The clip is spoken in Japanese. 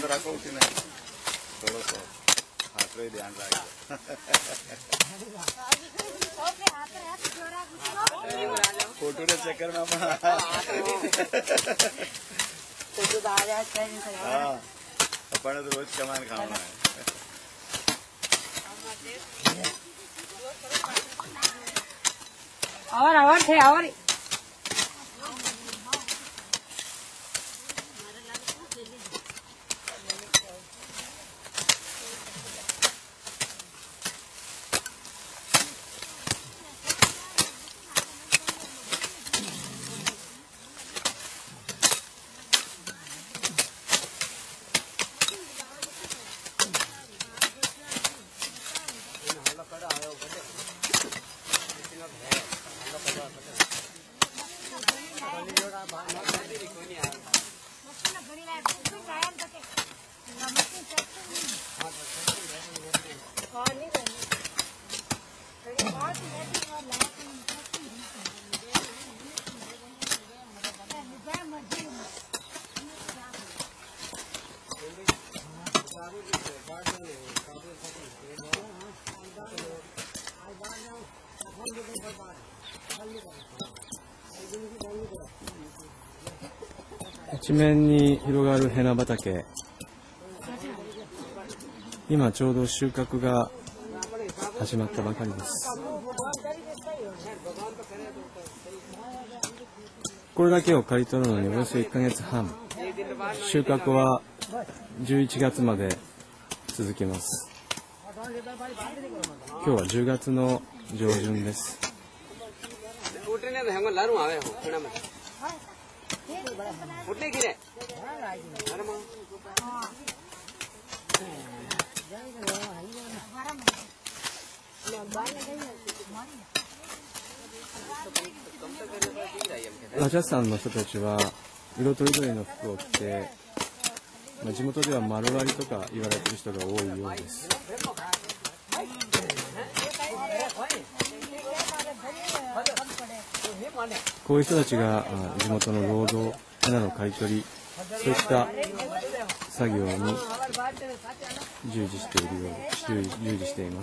रखो कि नहीं थोड़ा सा हाथ में ध्यान रखो फोटो के चक्कर में अपन तो रोज कमान खाना है और थे और 一面に広がるヘナ畑、今ちょうど収穫が始まったばかりです。これだけを刈り取るのにおよそ1ヶ月半、収穫は11月まで続きます。今日は10月の上旬です。ラジャスタンの人たちは色とりどりの服を着て、地元では丸刈りとか言われている人が多いようです。こういう人たちが地元の労働、ヘナの刈り取り、そういった作業に従事しています。